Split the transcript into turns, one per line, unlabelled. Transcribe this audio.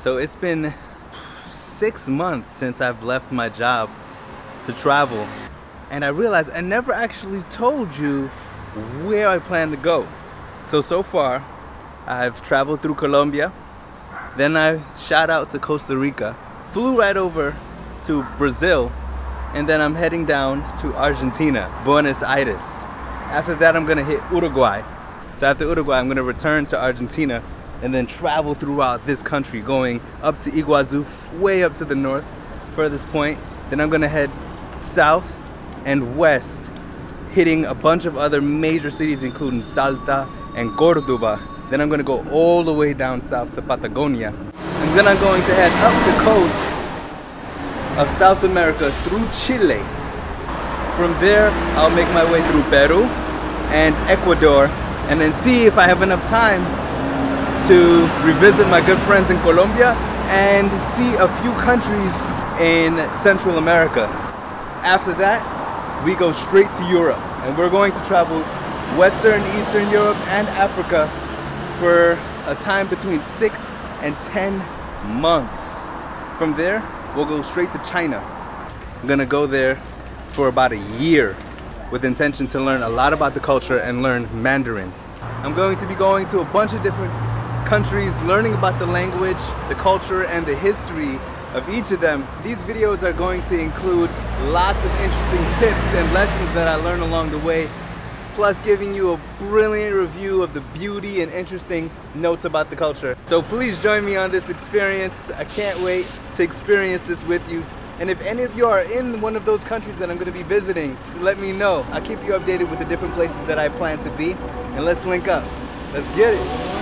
So it's been 6 months since I've left my job to travel, and I realized I never actually told you where I plan to go. So far I've traveled through Colombia, then I shot out to Costa Rica, flew right over to Brazil, and then I'm heading down to Argentina, Buenos Aires. After that I'm gonna hit Uruguay. So after Uruguay I'm gonna return to Argentina and then travel throughout this country, going up to Iguazu, way up to the north, furthest point. Then I'm gonna head south and west, hitting a bunch of other major cities including Salta and Cordoba. Then I'm gonna go all the way down south to Patagonia. And then I'm going to head up the coast of South America through Chile. From there, I'll make my way through Peru and Ecuador, and then see if I have enough time to revisit my good friends in Colombia and see a few countries in Central America. After that, we go straight to Europe, and we're going to travel Western, Eastern Europe and Africa for a time between 6 and 10 months. From there, we'll go straight to China. I'm gonna go there for about a year with intention to learn a lot about the culture and learn Mandarin. I'm going to be going to a bunch of different countries, learning about the language, the culture, and the history of each of them. These videos are going to include lots of interesting tips and lessons that I learned along the way, plus giving you a brilliant review of the beauty and interesting notes about the culture. So please join me on this experience. I can't wait to experience this with you. And if any of you are in one of those countries that I'm going to be visiting, let me know. I'll keep you updated with the different places that I plan to be, and let's link up. Let's get it.